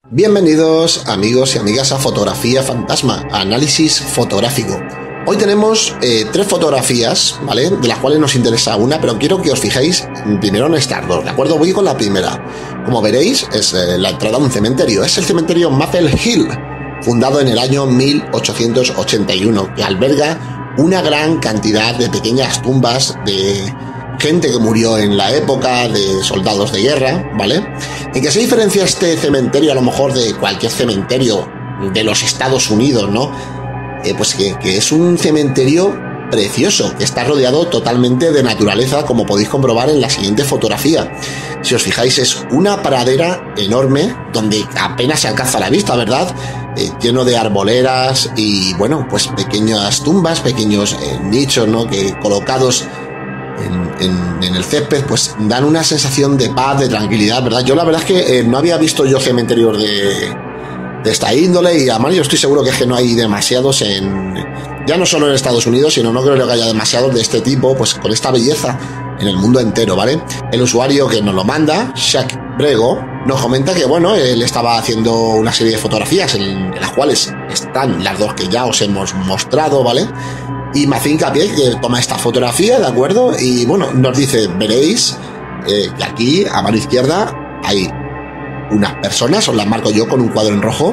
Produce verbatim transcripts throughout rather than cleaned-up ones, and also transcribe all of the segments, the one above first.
Bienvenidos amigos y amigas a Fotografía Fantasma, análisis fotográfico. Hoy tenemos eh, tres fotografías, ¿vale? De las cuales nos interesa una, pero quiero que os fijéis primero en estas dos, ¿de acuerdo? Voy con la primera. Como veréis, es eh, la entrada a un cementerio. Es el cementerio Maple Hill, fundado en el año mil ochocientos ochenta y uno, que alberga una gran cantidad de pequeñas tumbas de gente que murió en la época, de soldados de guerra, ¿vale? ¿En qué se diferencia este cementerio a lo mejor de cualquier cementerio de los Estados Unidos, ¿no? Eh, pues que, que es un cementerio precioso, que está rodeado totalmente de naturaleza, como podéis comprobar en la siguiente fotografía. Si os fijáis, es una pradera enorme, donde apenas se alcanza la vista, ¿verdad? Eh, lleno de arboleras y, bueno, pues pequeñas tumbas, pequeños eh, nichos, ¿no? Que colocados En, en, en el césped, pues dan una sensación de paz, de tranquilidad, ¿verdad? Yo la verdad es que eh, no había visto yo cementerios de, de esta índole, y además yo estoy seguro que es que no hay demasiados en, ya no solo en Estados Unidos, sino no creo que haya demasiados de este tipo, pues con esta belleza en el mundo entero, ¿vale? El usuario que nos lo manda, Shaq Brego, nos comenta que, bueno, él estaba haciendo una serie de fotografías en, en las cuales están las dos que ya os hemos mostrado, ¿vale? Y me hace hincapié que toma esta fotografía, ¿de acuerdo? Y bueno, nos dice, veréis eh, que aquí, a mano izquierda, hay unas personas, os las marco yo con un cuadro en rojo.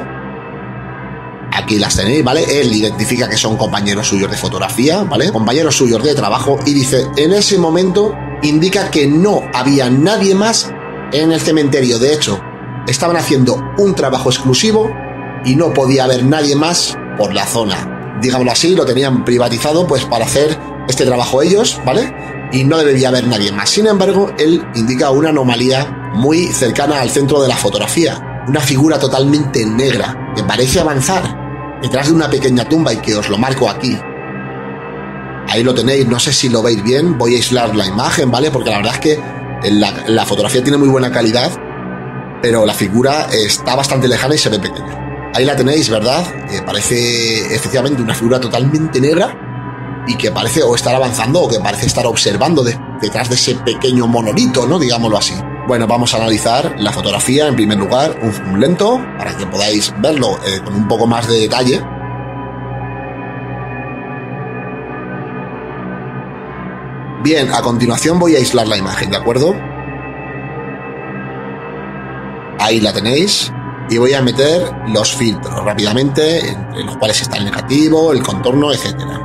Aquí las tenéis, ¿vale? Él identifica que son compañeros suyos de fotografía, ¿vale? Compañeros suyos de trabajo, y dice, en ese momento indica que no había nadie más en el cementerio. De hecho, estaban haciendo un trabajo exclusivo y no podía haber nadie más por la zona. Digámoslo así, lo tenían privatizado pues para hacer este trabajo ellos, ¿vale? Y no debería haber nadie más. Sin embargo, él indica una anomalía muy cercana al centro de la fotografía. Una figura totalmente negra que parece avanzar detrás de una pequeña tumba, y que os lo marco aquí. Ahí lo tenéis, no sé si lo veis bien, voy a aislar la imagen, ¿vale? Porque la verdad es que la, la fotografía tiene muy buena calidad, pero la figura está bastante lejana y se ve pequeña. Ahí la tenéis, ¿verdad? Eh, parece efectivamente una figura totalmente negra, y que parece o estar avanzando o que parece estar observando de, detrás de ese pequeño monolito, ¿no? Digámoslo así. Bueno, vamos a analizar la fotografía en primer lugar, un zoom lento, para que podáis verlo eh, con un poco más de detalle. Bien, a continuación voy a aislar la imagen, ¿de acuerdo? Ahí la tenéis. Y voy a meter los filtros rápidamente, entre los cuales está el negativo, el contorno, etcétera.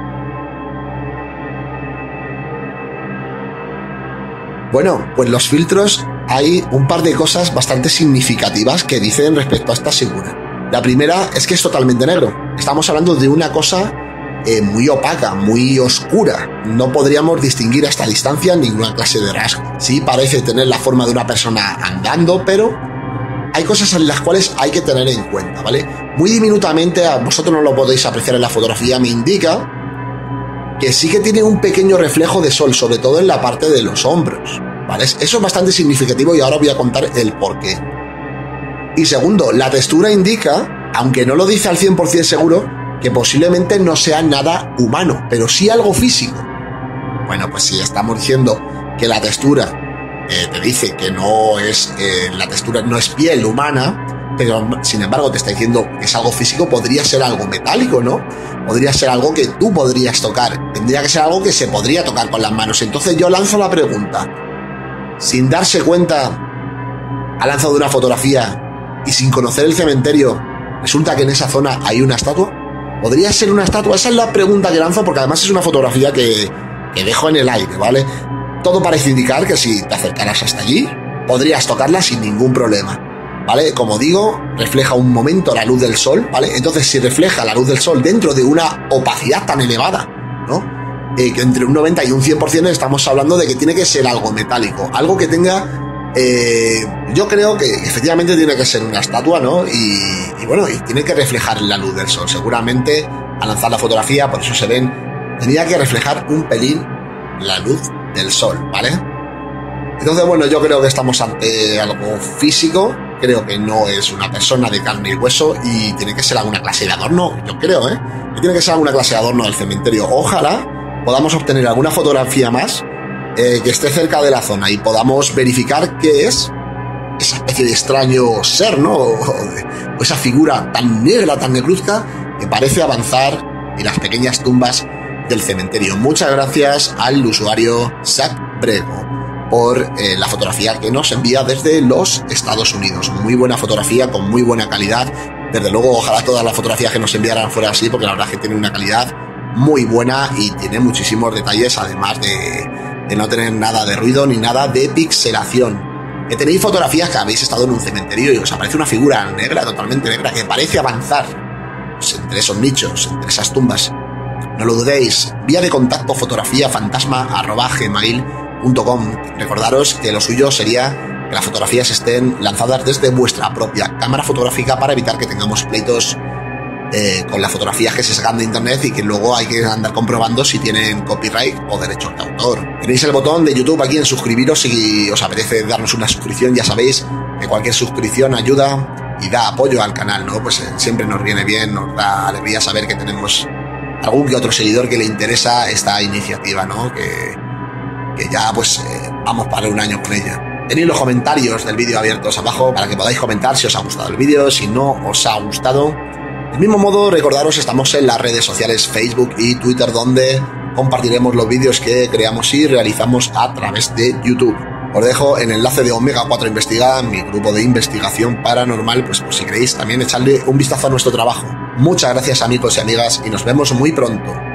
Bueno, pues los filtros, hay un par de cosas bastante significativas que dicen respecto a esta figura. La primera es que es totalmente negro. Estamos hablando de una cosa eh, muy opaca, muy oscura. No podríamos distinguir a esta distancia ninguna clase de rasgo. Sí, parece tener la forma de una persona andando, pero hay cosas en las cuales hay que tener en cuenta, ¿vale? Muy diminutamente, a vosotros no lo podéis apreciar en la fotografía, me indica que sí que tiene un pequeño reflejo de sol, sobre todo en la parte de los hombros, ¿vale? Eso es bastante significativo, y ahora os voy a contar el porqué. Y segundo, la textura indica, aunque no lo dice al cien por cien seguro, que posiblemente no sea nada humano, pero sí algo físico. Bueno, pues si estamos diciendo que la textura Eh, te dice que no es eh, la textura no es piel humana, pero sin embargo te está diciendo que es algo físico, podría ser algo metálico, ¿no? Podría ser algo que tú podrías tocar, tendría que ser algo que se podría tocar con las manos. Entonces yo lanzo la pregunta, sin darse cuenta ha lanzado una fotografía y sin conocer el cementerio resulta que en esa zona hay una estatua. ¿Podría ser una estatua? Esa es la pregunta que lanzo, porque además es una fotografía que, que dejo en el aire, ¿vale? Todo parece indicar que si te acercaras hasta allí, podrías tocarla sin ningún problema, ¿vale? Como digo, refleja un momento la luz del sol, ¿vale? Entonces, si refleja la luz del sol dentro de una opacidad tan elevada, ¿no? Eh, que entre un noventa y un cien por cien estamos hablando de que tiene que ser algo metálico, algo que tenga... Eh, yo creo que efectivamente tiene que ser una estatua, ¿no? Y, y bueno, y tiene que reflejar la luz del sol. Seguramente, al lanzar la fotografía, por eso se ven, tenía que reflejar un pelín la luz del sol, ¿vale? Entonces, bueno, yo creo que estamos ante algo físico, creo que no es una persona de carne y hueso, y tiene que ser alguna clase de adorno, yo creo, ¿eh? Que tiene que ser alguna clase de adorno del cementerio. Ojalá podamos obtener alguna fotografía más eh, que esté cerca de la zona y podamos verificar qué es esa especie de extraño ser, ¿no? O, o esa figura tan negra, tan negruzca, que parece avanzar en las pequeñas tumbas del cementerio. Muchas gracias al usuario Zach Brego por eh, la fotografía que nos envía desde los Estados Unidos. Muy buena fotografía, con muy buena calidad. Desde luego, ojalá todas las fotografías que nos enviaran fueran así, porque la verdad es que tiene una calidad muy buena y tiene muchísimos detalles, además de, de no tener nada de ruido ni nada de pixelación. Que tenéis fotografías que habéis estado en un cementerio y os aparece una figura negra, totalmente negra, que parece avanzar pues, entre esos nichos, entre esas tumbas. No lo dudéis. Vía de contacto fotografía fantasma arroba gmail punto com. Recordaros que lo suyo sería que las fotografías estén lanzadas desde vuestra propia cámara fotográfica para evitar que tengamos pleitos eh, con las fotografías que se sacan de internet y que luego hay que andar comprobando si tienen copyright o derechos de autor. Tenéis el botón de YouTube aquí en suscribiros si os apetece darnos una suscripción. Ya sabéis que cualquier suscripción ayuda y da apoyo al canal, ¿no? Pues eh, siempre nos viene bien, nos da alegría saber que tenemos algún que otro seguidor que le interesa esta iniciativa, ¿no? Que, que ya pues eh, vamos para un año con ella. Tenéis los comentarios del vídeo abiertos abajo para que podáis comentar si os ha gustado el vídeo, si no os ha gustado. Del mismo modo, recordaros, estamos en las redes sociales Facebook y Twitter, donde compartiremos los vídeos que creamos y realizamos a través de YouTube. Os dejo el enlace de Omega cuatro Investiga, mi grupo de investigación paranormal, pues por si queréis también echarle un vistazo a nuestro trabajo. Muchas gracias, amigos y amigas, y nos vemos muy pronto.